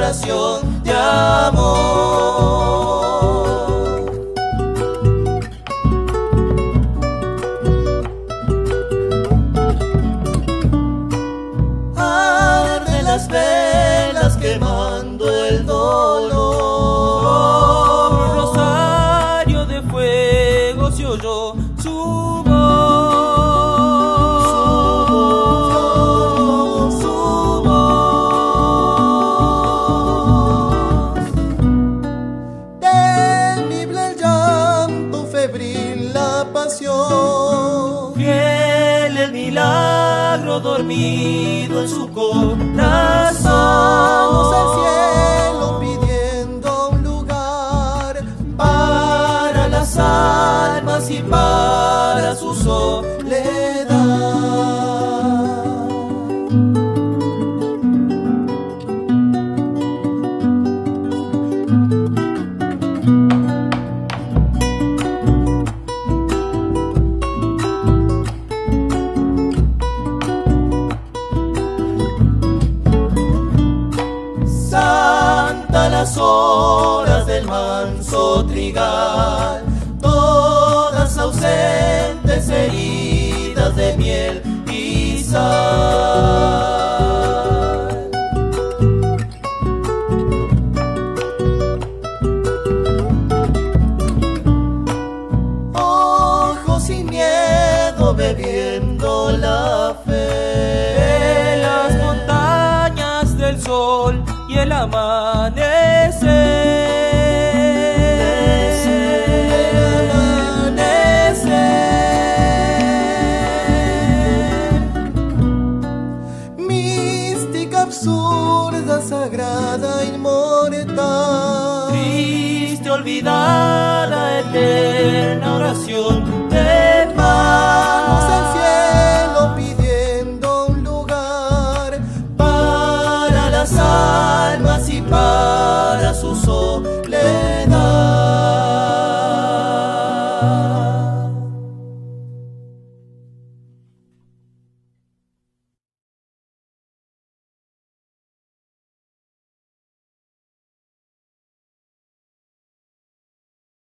oración de amor. Arden las velas quemando el dolor. Un rosario de fuego se oyó su voz. Fiel el milagro dormido en su corazón. Vamos al cielo pidiendo un lugar para las almas y para su soledad. Las horas del manso trigal, todas ausentes, heridas de miel y sal. Ojos sin miedo bebiendo la fe, las montañas del sol y el amanecer. Mística, absurda, sagrada, inmortal. Triste, olvidada, eterna oración de